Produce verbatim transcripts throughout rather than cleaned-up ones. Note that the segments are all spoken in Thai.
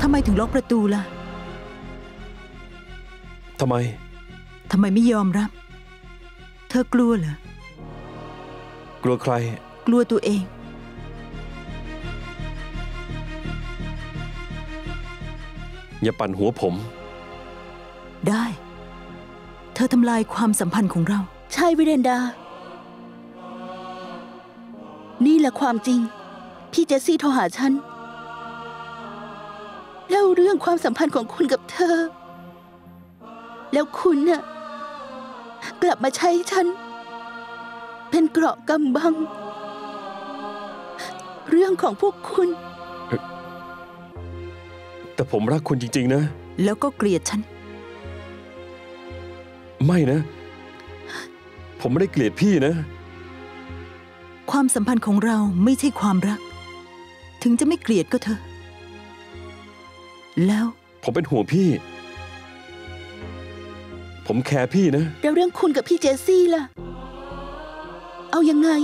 ทำไมถึงล็อกประตูล่ะทำไมทำไมไม่ยอมรับเธอกลัวเหรอกลัวใครกลัวตัวเองอย่าปั่นหัวผมได้เธอทำลายความสัมพันธ์ของเราใช่วิเรนดานี่แหละความจริงพี่เจสซี่โทรหาฉันเล่าเรื่องความสัมพันธ์ของคุณกับเธอแล้วคุณน่ะกลับมาใช้ฉันเป็นเกราะกำบังเรื่องของพวกคุณแต่ผมรักคุณจริงๆนะแล้วก็เกลียดฉันไม่นะผมไม่ได้เกลียดพี่นะความสัมพันธ์ของเราไม่ใช่ความรักถึงจะไม่เกลียดก็เถอะแล้วผมเป็นห่วงพี่ผมแคร์พี่นะแล้วเรื่องคุณกับพี่เจสซี่ล่ะเอายังไง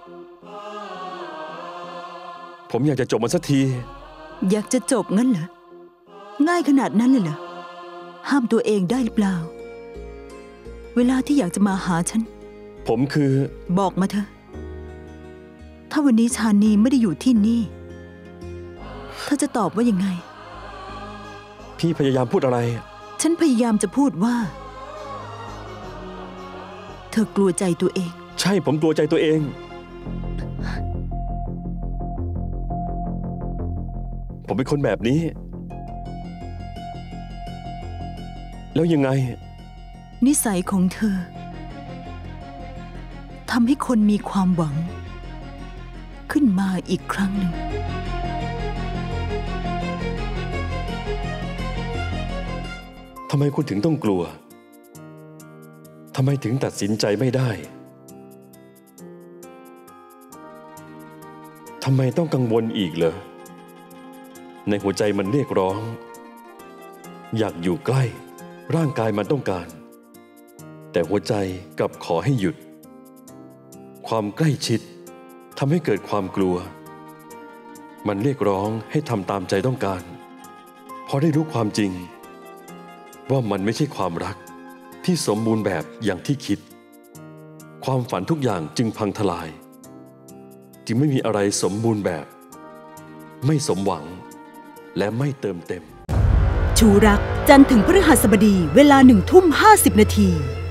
ผมอยากจะจบมันสักทีอยากจะจบงั้นเหรอง่ายขนาดนั้นเลยเหรอห้ามตัวเองได้หรือเปล่าเวลาที่อยากจะมาหาฉันผมคือบอกมาเถอะถ้าวันนี้ชานีไม่ได้อยู่ที่นี่เธอจะตอบว่ายังไงพี่พยายามพูดอะไรฉันพยายามจะพูดว่าเธอกลัวใจตัวเองใช่ผมกลัวใจตัวเองผมเป็นคนแบบนี้แล้วยังไงนิสัยของเธอทำให้คนมีความหวังขึ้นมาอีกครั้งหนึ่งทำไมคุณถึงต้องกลัวทำไมถึงตัดสินใจไม่ได้ทำไมต้องกังวลอีกเหรอในหัวใจมันเรียกร้องอยากอยู่ใกล้ร่างกายมันต้องการแต่หัวใจกลับขอให้หยุดความใกล้ชิดทำให้เกิดความกลัวมันเรียกร้องให้ทำตามใจต้องการพอได้รู้ความจริงว่ามันไม่ใช่ความรักที่สมบูรณ์แบบอย่างที่คิดความฝันทุกอย่างจึงพังทลายจึงไม่มีอะไรสมบูรณ์แบบไม่สมหวังและไม่เติมเต็มชูรักจันทร์ถึงพฤหัสบดีเวลาหนึ่งทุ่มห้าสิบนาที